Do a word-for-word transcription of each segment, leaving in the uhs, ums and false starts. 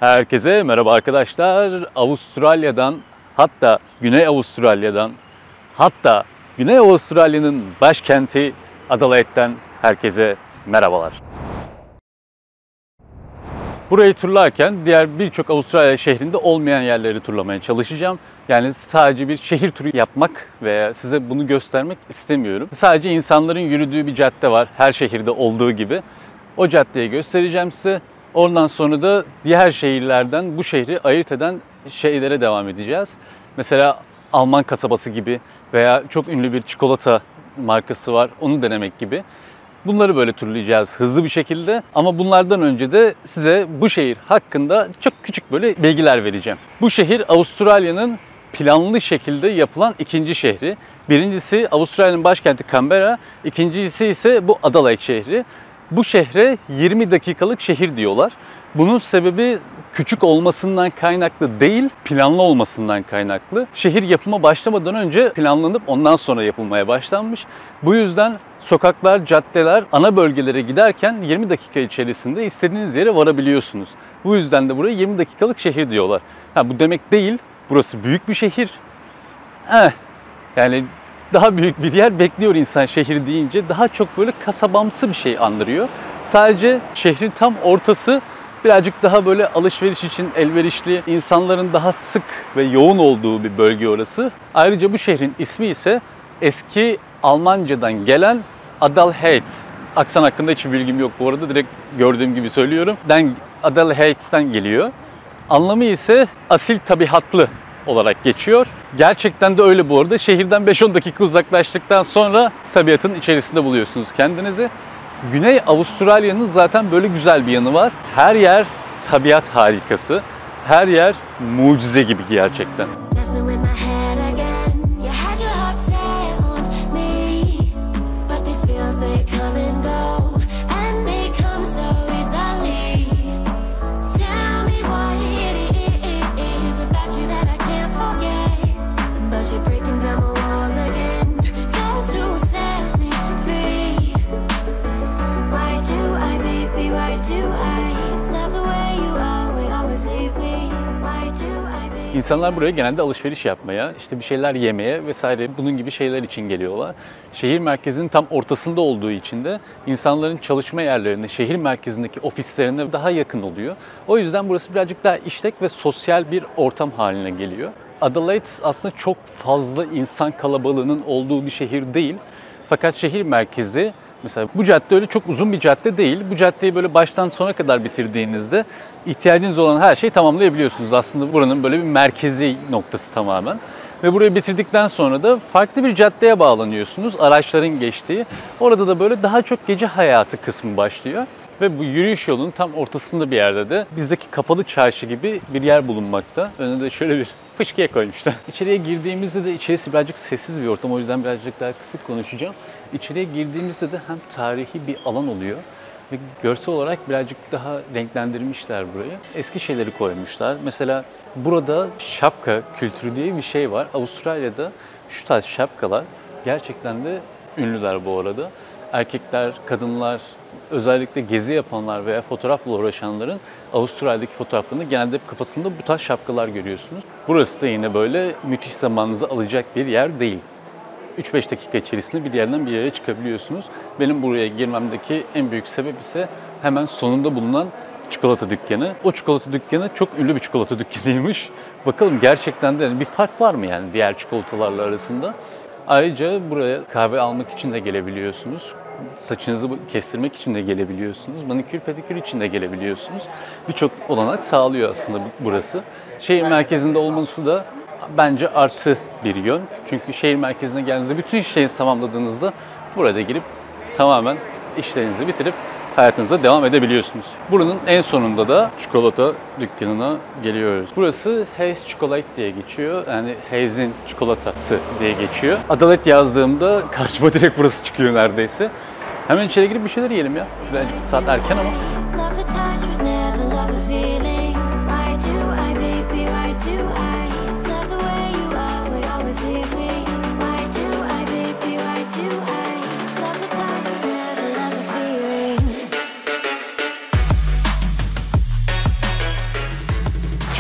Herkese merhaba arkadaşlar. Avustralya'dan, hatta Güney Avustralya'dan, hatta Güney Avustralya'nın başkenti Adelaide'den herkese merhabalar. Burayı turlarken diğer birçok Avustralya şehrinde olmayan yerleri turlamaya çalışacağım. Yani sadece bir şehir turu yapmak veya size bunu göstermek istemiyorum. Sadece insanların yürüdüğü bir cadde var, her şehirde olduğu gibi. O caddeyi göstereceğim size. Ondan sonra da diğer şehirlerden bu şehri ayırt eden şeylere devam edeceğiz. Mesela Alman kasabası gibi veya çok ünlü bir çikolata markası var, onu denemek gibi. Bunları böyle turlayacağız hızlı bir şekilde. Ama bunlardan önce de size bu şehir hakkında çok küçük böyle bilgiler vereceğim. Bu şehir Avustralya'nın planlı şekilde yapılan ikinci şehri. Birincisi Avustralya'nın başkenti Canberra, ikincisi ise bu Adelaide şehri. Bu şehre yirmi dakikalık şehir diyorlar. Bunun sebebi küçük olmasından kaynaklı değil, planlı olmasından kaynaklı. Şehir yapıma başlamadan önce planlanıp ondan sonra yapılmaya başlanmış. Bu yüzden sokaklar, caddeler, ana bölgelere giderken yirmi dakika içerisinde istediğiniz yere varabiliyorsunuz. Bu yüzden de buraya yirmi dakikalık şehir diyorlar. Ha, bu demek değil, burası büyük bir şehir. Eh, yani daha büyük bir yer bekliyor insan şehir deyince. Daha çok böyle kasabamsı bir şey andırıyor. Sadece şehrin tam ortası birazcık daha böyle alışveriş için elverişli, insanların daha sık ve yoğun olduğu bir bölge orası. Ayrıca bu şehrin ismi ise eski Almancadan gelen Adelheid. Aksan hakkında hiçbir bilgim yok bu arada, direkt gördüğüm gibi söylüyorum. Adelheid'den geliyor. Anlamı ise asil tabihatlı olarak geçiyor. Gerçekten de öyle bu arada. Şehirden beş on dakika uzaklaştıktan sonra tabiatın içerisinde buluyorsunuz kendinizi. Güney Avustralya'nın zaten böyle güzel bir yanı var. Her yer tabiat harikası. Her yer mucize gibi gerçekten. İnsanlar buraya genelde alışveriş yapmaya, işte bir şeyler yemeye vesaire bunun gibi şeyler için geliyorlar. Şehir merkezinin tam ortasında olduğu için de insanların çalışma yerlerine, şehir merkezindeki ofislerine daha yakın oluyor. O yüzden burası birazcık daha işlek ve sosyal bir ortam haline geliyor. Adelaide aslında çok fazla insan kalabalığının olduğu bir şehir değil. Fakat şehir merkezi, mesela bu cadde öyle çok uzun bir cadde değil. Bu caddeyi böyle baştan sona kadar bitirdiğinizde ihtiyacınız olan her şeyi tamamlayabiliyorsunuz. Aslında buranın böyle bir merkezi noktası tamamen. Ve burayı bitirdikten sonra da farklı bir caddeye bağlanıyorsunuz. Araçların geçtiği. Orada da böyle daha çok gece hayatı kısmı başlıyor. Ve bu yürüyüş yolunun tam ortasında bir yerde de bizdeki kapalı çarşı gibi bir yer bulunmakta. Önünde şöyle bir fışkiye koymuşlar. İçeriye girdiğimizde de içerisi birazcık sessiz bir ortam. O yüzden birazcık daha kısık konuşacağım. İçeriye girdiğimizde de hem tarihi bir alan oluyor ve görsel olarak birazcık daha renklendirmişler burayı. Eski şeyleri koymuşlar. Mesela burada şapka kültürü diye bir şey var. Avustralya'da şu tarz şapkalar gerçekten de ünlüler bu arada. Erkekler, kadınlar, özellikle gezi yapanlar veya fotoğrafla uğraşanların Avustralya'daki fotoğraflarında genelde kafasında bu tarz şapkalar görüyorsunuz. Burası da yine böyle müthiş zamanınızı alacak bir yer değil. üç beş dakika içerisinde bir yerden bir yere çıkabiliyorsunuz. Benim buraya girmemdeki en büyük sebep ise hemen sonunda bulunan çikolata dükkanı. O çikolata dükkanı çok ünlü bir çikolata dükkanıymış. Bakalım gerçekten de yani bir fark var mı yani diğer çikolatalarla arasında? Ayrıca buraya kahve almak için de gelebiliyorsunuz. Saçınızı kestirmek için de gelebiliyorsunuz. Manikür, pedikür için de gelebiliyorsunuz. Birçok olanak sağlıyor aslında burası. Şehir merkezinde olması da bence artı bir yön. Çünkü şehir merkezine geldiğinizde bütün işlerinizi tamamladığınızda burada girip tamamen işlerinizi bitirip hayatınıza devam edebiliyorsunuz. Buranın en sonunda da çikolata dükkanına geliyoruz. Burası Hayes Chocolate diye geçiyor. Yani Hayes'in çikolatası diye geçiyor. Adelaide yazdığımda karşıma direkt burası çıkıyor neredeyse. Hemen içeri girip bir şeyler yiyelim ya. Birazcık saat erken ama.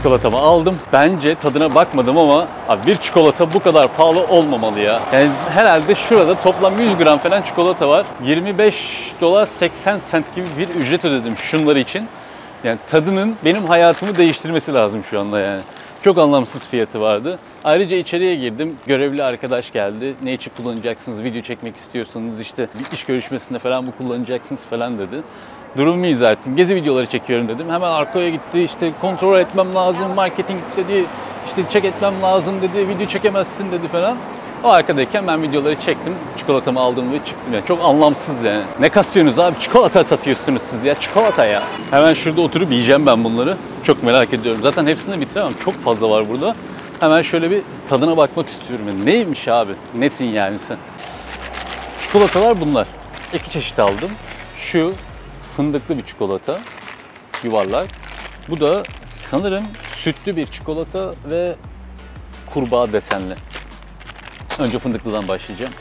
çikolatamı aldım. Bence tadına bakmadım ama abi bir çikolata bu kadar pahalı olmamalı ya. Yani herhalde şurada toplam yüz gram falan çikolata var. yirmi beş dolar seksen sent gibi bir ücret ödedim şunları için. Yani tadının benim hayatımı değiştirmesi lazım şu anda yani. Çok anlamsız fiyatı vardı. Ayrıca içeriye girdim. Görevli arkadaş geldi. Ne için kullanacaksınız? Video çekmek istiyorsanız işte bir iş görüşmesinde falan bu kullanacaksınız falan dedi. Durumumu izah ettim. Gezi videoları çekiyorum dedim. Hemen arkaya gitti. İşte kontrol etmem lazım. Marketing dedi. İşte check etmem lazım dedi. Video çekemezsin dedi falan. O arkadayken ben videoları çektim. Çikolatamı aldım ve çıktım. Yani çok anlamsız yani. Ne kastıyorsunuz abi? Çikolata satıyorsunuz siz ya. Çikolata ya. Hemen şurada oturup yiyeceğim ben bunları. Çok merak ediyorum. Zaten hepsini bitiremem. Çok fazla var burada. Hemen şöyle bir tadına bakmak istiyorum. Yani neymiş abi? Nesin yani sen? Çikolatalar bunlar. İki çeşit aldım. Şu fındıklı bir çikolata. Yuvarlak. Bu da sanırım sütlü bir çikolata ve kurbağa desenli. Önce fındıklıdan başlayacağım.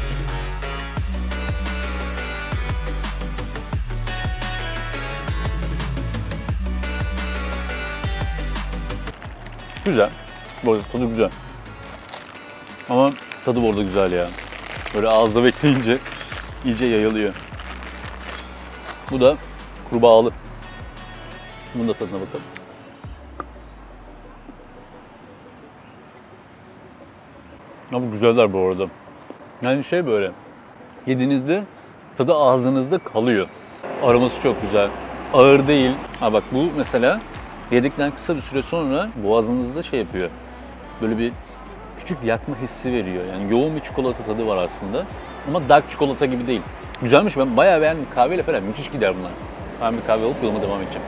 Güzel. Bu arada tadı güzel. Ama tadı bu arada güzel ya. Böyle ağızda bekleyince iyice yayılıyor. Bu da kurbağalı. Bunun da tadına bakalım. Ama güzeller bu arada. Yani şey böyle, yediğinizde tadı ağzınızda kalıyor. Aroması çok güzel. Ağır değil. Ha bak bu mesela yedikten kısa bir süre sonra boğazınızda şey yapıyor. Böyle bir küçük yakma hissi veriyor. Yani yoğun bir çikolata tadı var aslında. Ama dark çikolata gibi değil. Güzelmiş, ben bayağı beğendim. Kahveyle falan müthiş gider bunlar. Ben bir kahve alıp yoluma devam edeceğim.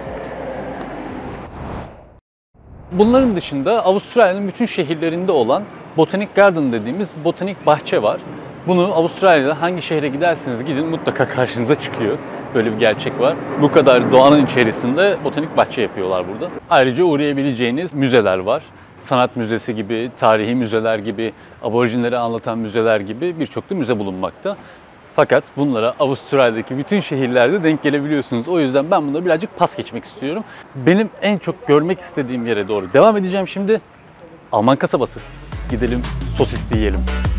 Bunların dışında Avustralya'nın bütün şehirlerinde olan Botanic Garden dediğimiz botanik bahçe var. Bunu Avustralya'da hangi şehre giderseniz gidin mutlaka karşınıza çıkıyor. Böyle bir gerçek var. Bu kadar doğanın içerisinde botanik bahçe yapıyorlar burada. Ayrıca uğrayabileceğiniz müzeler var. Sanat müzesi gibi, tarihi müzeler gibi, aborjinleri anlatan müzeler gibi birçok da müze bulunmakta. Fakat bunlara Avustralya'daki bütün şehirlerde denk gelebiliyorsunuz. O yüzden ben buna birazcık pas geçmek istiyorum. Benim en çok görmek istediğim yere doğru devam edeceğim şimdi. Alman kasabası. Gidelim sosisli yiyelim.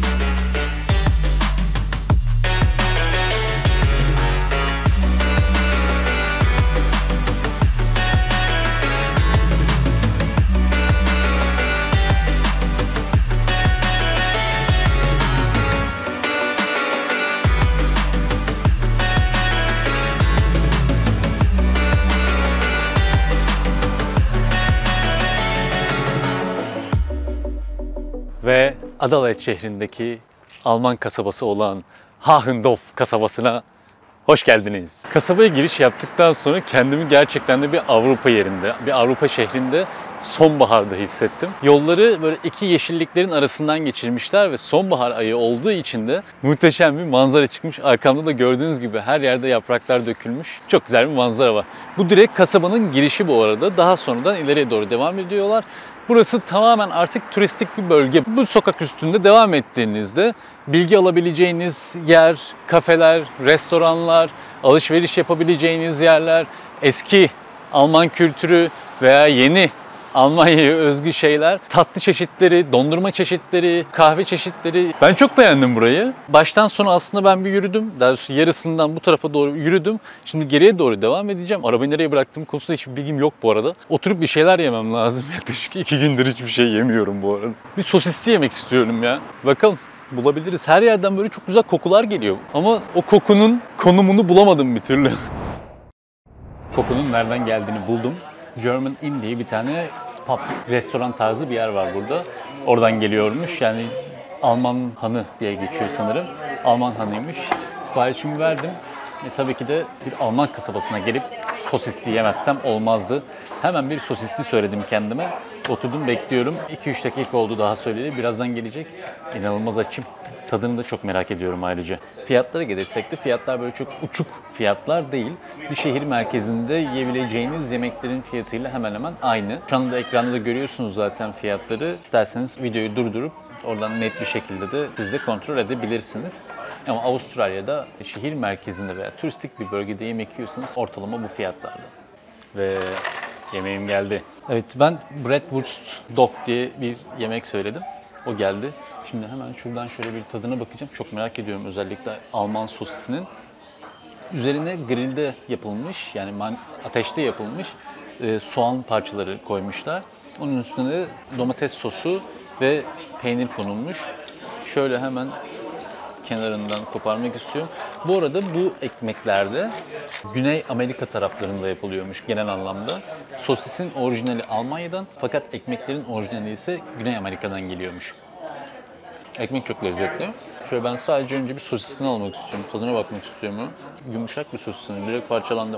Ve Adelaide şehrindeki Alman kasabası olan Hagendorf kasabasına hoş geldiniz. Kasabaya giriş yaptıktan sonra kendimi gerçekten de bir Avrupa yerinde, bir Avrupa şehrinde sonbaharda hissettim. Yolları böyle iki yeşilliklerin arasından geçirmişler ve sonbahar ayı olduğu için de muhteşem bir manzara çıkmış. Arkamda da gördüğünüz gibi her yerde yapraklar dökülmüş. Çok güzel bir manzara var. Bu direkt kasabanın girişi bu arada. Daha sonradan ileriye doğru devam ediyorlar. Burası tamamen artık turistik bir bölge. Bu sokak üstünde devam ettiğinizde bilgi alabileceğiniz yer, kafeler, restoranlar, alışveriş yapabileceğiniz yerler, eski Alman kültürü veya yeni Almanya'ya özgü şeyler, tatlı çeşitleri, dondurma çeşitleri, kahve çeşitleri. Ben çok beğendim burayı. Baştan sona aslında ben bir yürüdüm. Daha doğrusu yarısından bu tarafa doğru yürüdüm. Şimdi geriye doğru devam edeceğim. Arabayı nereye bıraktığım konusunda hiçbir bilgim yok bu arada. Oturup bir şeyler yemem lazım. Yaklaşık iki gündür hiçbir şey yemiyorum bu arada. Bir sosisli yemek istiyorum ya. Bakalım bulabiliriz. Her yerden böyle çok güzel kokular geliyor. Ama o kokunun konumunu bulamadım bir türlü. Kokunun nereden geldiğini buldum. German Inn diye bir tane pub, restoran tarzı bir yer var burada. Oradan geliyormuş. Yani Alman hanı diye geçiyor sanırım. Alman hanıymış. Siparişimi verdim. E, tabii ki de bir Alman kasabasına gelip sosisli yemezsem olmazdı. Hemen bir sosisli söyledim kendime. Oturdum bekliyorum. iki üç dakika oldu daha söyledi. Birazdan gelecek. İnanılmaz açım. Tadını da çok merak ediyorum ayrıca. Fiyatlara gelirsek de fiyatlar böyle çok uçuk fiyatlar değil. Bir şehir merkezinde yiyebileceğiniz yemeklerin fiyatıyla hemen hemen aynı. Şu anda ekranda da görüyorsunuz zaten fiyatları. İsterseniz videoyu durdurup oradan net bir şekilde de siz de kontrol edebilirsiniz. Ama Avustralya'da şehir merkezinde veya turistik bir bölgede yemek yiyorsanız ortalama bu fiyatlarda. Ve yemeğim geldi. Evet, ben Bratwurst Dog diye bir yemek söyledim. O geldi. Şimdi hemen şuradan şöyle bir tadına bakacağım. Çok merak ediyorum özellikle Alman sosisinin. Üzerine grilde yapılmış, yani ateşte yapılmış e, soğan parçaları koymuşlar. Onun üstüne de domates sosu ve peynir konulmuş. Şöyle hemen kenarından koparmak istiyorum. Bu arada bu ekmeklerde Güney Amerika taraflarında yapılıyormuş genel anlamda. Sosisin orijinali Almanya'dan, fakat ekmeklerin orijinali ise Güney Amerika'dan geliyormuş. Ekmek çok lezzetli. Şöyle ben sadece önce bir sosisini almak istiyorum. Tadına bakmak istiyorum. Yumuşak bir sosisini. Direkt parçalandı.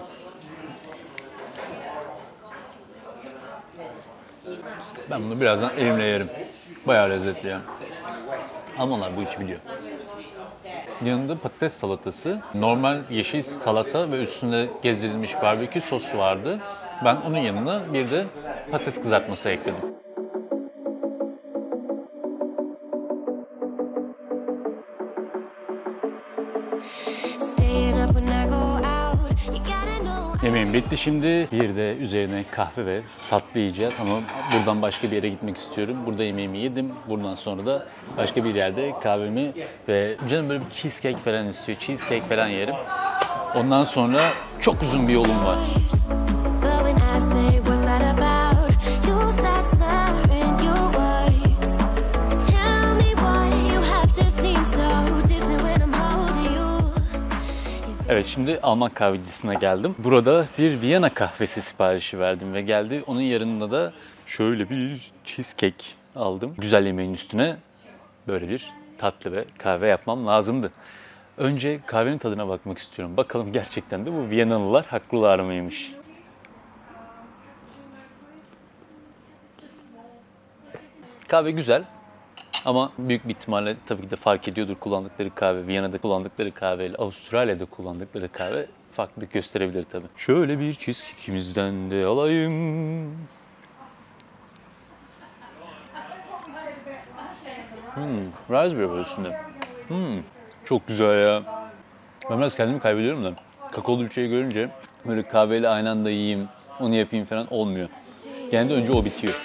Ben bunu birazdan elimle yerim. Bayağı lezzetli yani. Almanlar bu işi biliyor. Yanında patates salatası, normal yeşil salata ve üstünde gezdirilmiş barbekü sosu vardı. Ben onun yanına bir de patates kızartması ekledim. Yemeğim bitti şimdi. Bir de üzerine kahve ve tatlı yiyeceğiz ama buradan başka bir yere gitmek istiyorum. Burada yemeğimi yedim. Buradan sonra da başka bir yerde kahvemi ve canım böyle bir cheesecake falan istiyor. Cheesecake falan yerim. Ondan sonra çok uzun bir yolum var. Evet, şimdi Alman kahvecisine geldim. Burada bir Viyana kahvesi siparişi verdim ve geldi. Onun yanında da şöyle bir cheesecake aldım. Güzel yemeğin üstüne böyle bir tatlı ve kahve yapmam lazımdı. Önce kahvenin tadına bakmak istiyorum. Bakalım gerçekten de bu Viyanalılar haklılar mıymış? Kahve güzel. Ama büyük bir ihtimalle tabii ki de fark ediyordur kullandıkları kahve. Viyana'da kullandıkları kahve ile Avustralya'da kullandıkları kahve farklılık gösterebilir tabii. Şöyle bir cheesecake'imizden de alayım. Hmm, raspberry var üstünde. Hmm, çok güzel ya. Ben biraz kendimi kaybediyorum da. Kakaolu bir şey görünce böyle kahveyle aynı anda yiyeyim, onu yapayım falan olmuyor. Genelde önce o bitiyor.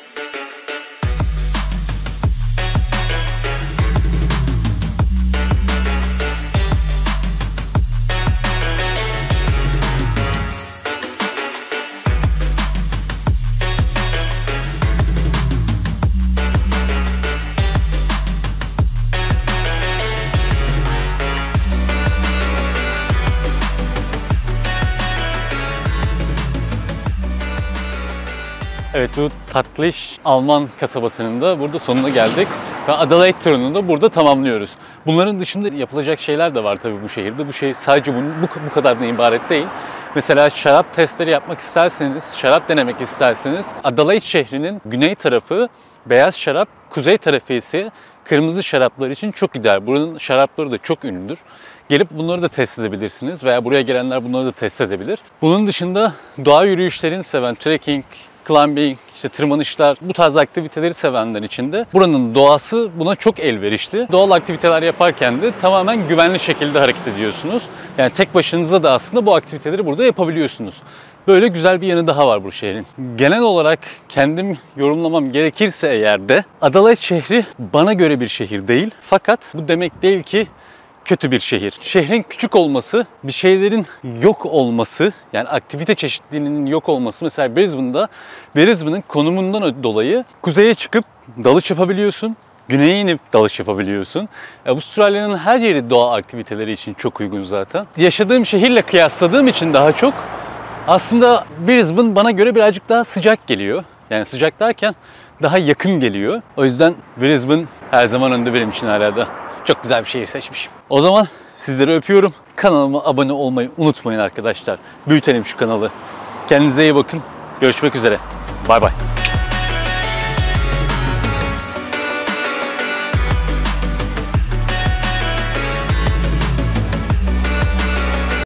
Evet, bu tatlış Alman kasabasının da burada sonuna geldik. Ve Adelaide turunu da burada tamamlıyoruz. Bunların dışında yapılacak şeyler de var tabii bu şehirde. Bu şey sadece bu, bu, bu kadardan ibaret değil. Mesela şarap testleri yapmak isterseniz, şarap denemek isterseniz Adelaide şehrinin güney tarafı beyaz şarap, kuzey tarafı ise kırmızı şaraplar için çok ideal. Buranın şarapları da çok ünlüdür. Gelip bunları da test edebilirsiniz veya buraya gelenler bunları da test edebilir. Bunun dışında doğa yürüyüşlerini seven, trekking, climbing, işte tırmanışlar, bu tarz aktiviteleri sevenler için de buranın doğası buna çok elverişli. Doğal aktiviteler yaparken de tamamen güvenli şekilde hareket ediyorsunuz. Yani tek başınıza da aslında bu aktiviteleri burada yapabiliyorsunuz. Böyle güzel bir yanı daha var bu şehrin. Genel olarak kendim yorumlamam gerekirse eğer de Adelaide şehri bana göre bir şehir değil. Fakat bu demek değil ki kötü bir şehir. Şehrin küçük olması, bir şeylerin yok olması, yani aktivite çeşitliliğinin yok olması. Mesela Brisbane'da, Brisbane'ın konumundan dolayı kuzeye çıkıp dalış yapabiliyorsun. Güneye inip dalış yapabiliyorsun. Avustralya'nın her yeri doğa aktiviteleri için çok uygun zaten. Yaşadığım şehirle kıyasladığım için daha çok aslında Brisbane bana göre birazcık daha sıcak geliyor. Yani sıcak derken daha yakın geliyor. O yüzden Brisbane her zaman önde benim için hala da. Çok güzel bir şehir seçmişim. O zaman sizleri öpüyorum. Kanalıma abone olmayı unutmayın arkadaşlar. Büyütelim şu kanalı. Kendinize iyi bakın. Görüşmek üzere. Bay bay.